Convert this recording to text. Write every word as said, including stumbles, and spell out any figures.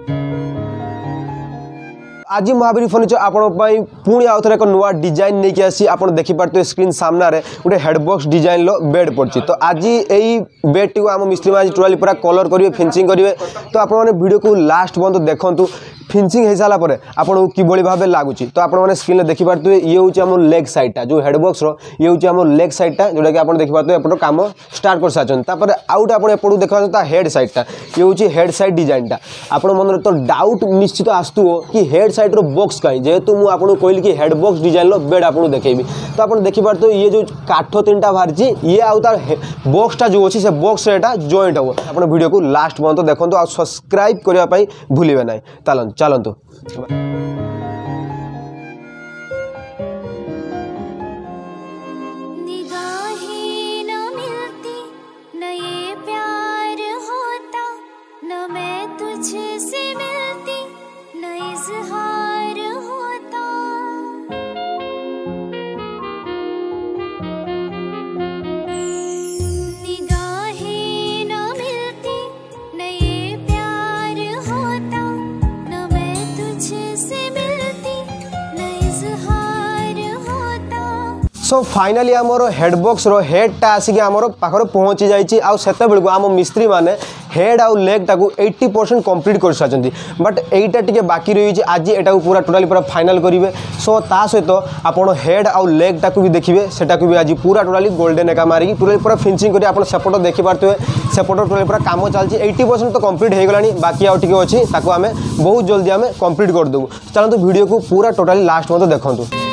आज महावीर फर्निचर आपण पुणी आउ थे एक नुआ डिजाइन नहीं कि आसी आप देखिपे स्क्रीन सामने गोटे हेडबॉक्स डिजाइन लो बेड पड़ी। तो आज यही बेड टी आम मिस्त्री आज टोटाली पूरा कलर करेंगे फिनिशिंग करेंगे। तो आप वीडियो को लास्ट बंद देखूँ फिनिशिंग हो सारा पर आपको किभली भाव लगुच। तो आपने स्क्रीन देखिपे ये हूँ आम लेग साइडटा जो हेडबॉक्स ये हूँ आम लेग साइडटा जोटा कि आप देखिपे एपट कम स्टार्ट कर सारी। आउट आप एपटू देखा हेड साइडटा ये हूँ हेड साइड डिजाइनटा। आप मन तो डाउट निश्चित आसुव कि हेड साइड रो बॉक्स कहीं जेहेतु मुझे आपको कहली कि हेडबॉक्स डिजाइन बेड आपको देखेबी। तो आप देखिपे ये जो काठ तीन टा बाहरी ये आउ तार बॉक्सटा जो अच्छी से बॉक्स एटा जॉइंट हम। आप वीडियो को लास्ट पर्यंत देखो आ सब्सक्राइब करने भूलिए ना। चलतु चलतु सो फाइनाली आमर हेडबॉक्स रो हेडटा आसिक आमर पाखर पहुँची जाइए। आउ सेते बेलू आम मिस्त्री माने हेड आउ लेग टाकू एट्टी परसेंट कंप्लीट कर सारी। बट एटा टिके बाकी रही आज एटा पूरा टोटाली पूरा फाइनल करेंगे। सो ता सहित आप हेड आउ लेग टाकू भी देखिए सेटा भी आज पूरा टोटाली गोल्डन एका मारिकी टोटाली पूरा फिनिशिंग करेंगे। आप सेपट देखिपे सेपट टोटाली पूरा काम चलती एट्टी परसेंट तो कंप्लीट हो गलानी बाकी आउ टिके अच्छी ताकू आमे बहुत जल्दी आमे कंप्लीट कर देबू। चलतु वीडियो को पूरा टोटाली लास्ट मत देखूँ।